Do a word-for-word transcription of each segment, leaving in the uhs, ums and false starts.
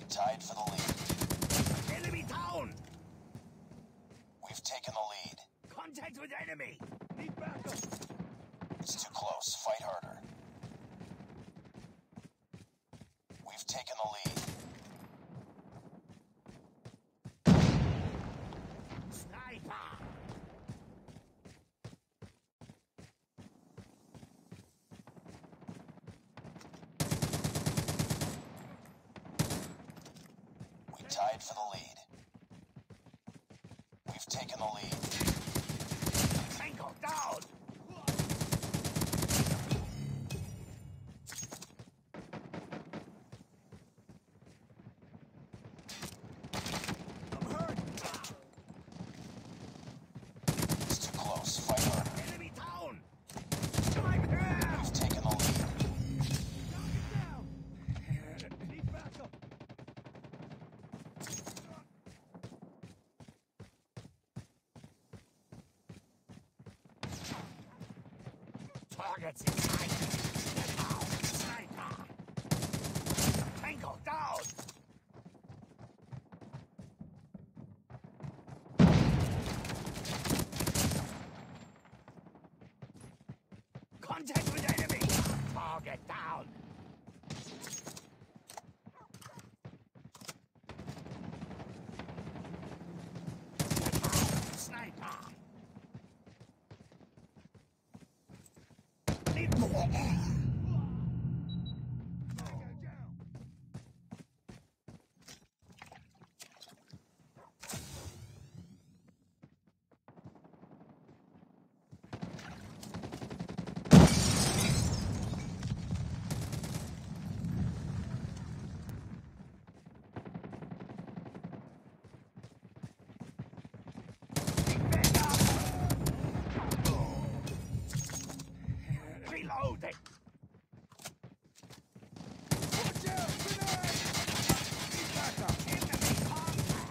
Tied for the lead. Enemy down! We've taken the lead. Contact with enemy! Need backup! It's too close. Fight harder. We've taken the lead. Sniper! We tied for the lead. We've taken the lead. Tango down! I'm hurt! It's too close. Fight harder. Enemy down! I'm here! We've taken the lead. Knock it down! Need backup! Targets in sight! Get out! Sniper! Tango down! Contact with enemy! Target down! Get out! Sniper! Need more! Reloading! Watch out! Grenade! Need backup! Enemy contact!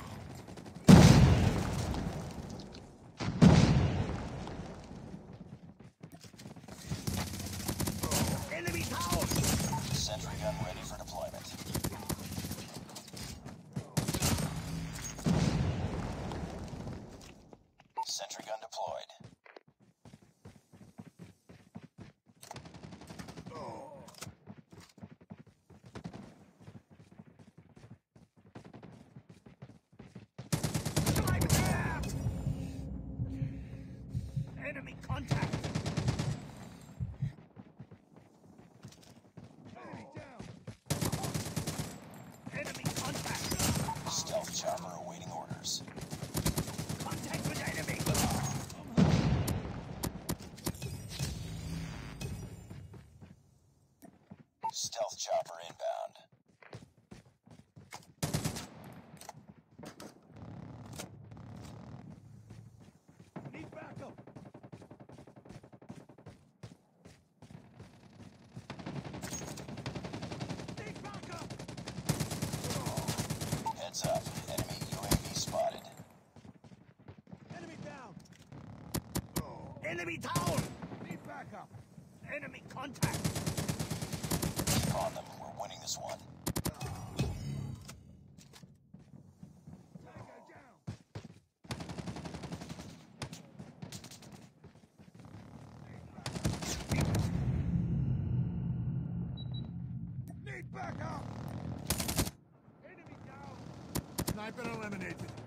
Enemy down! Sentry gun ready for deployment. Sentry gun deployed. I'm hurt! Enemy contact! Enemy down! Enemy contact! Stealth chopper awaiting orders. Contact with enemy! Stealth chopper inbound. Need backup! Need backup! Heads up. Enemy U A V spotted. Enemy down! Enemy down! Need backup! Enemy contact! Keep on them. We're winning this one. Tango down! Need backup! Enemy down! Sniper eliminated.